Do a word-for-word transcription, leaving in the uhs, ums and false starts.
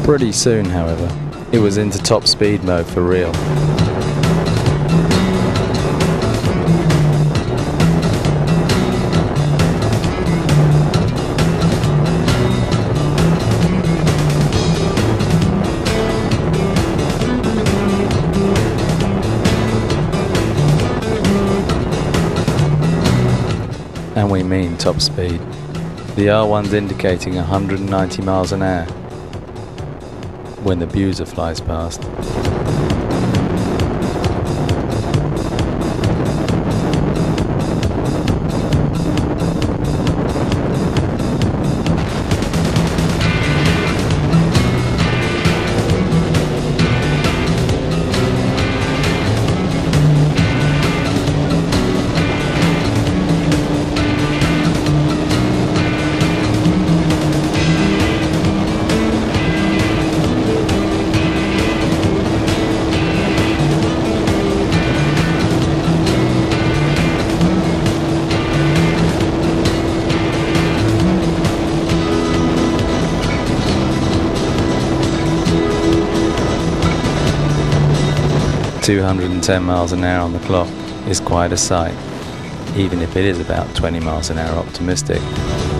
Pretty soon, however, it was into top speed mode for real. And we mean top speed. The R one's indicating one hundred ninety miles an hour when the Hayabusa flies past. two hundred ten miles an hour on the clock is quite a sight, even if it is about twenty miles an hour optimistic.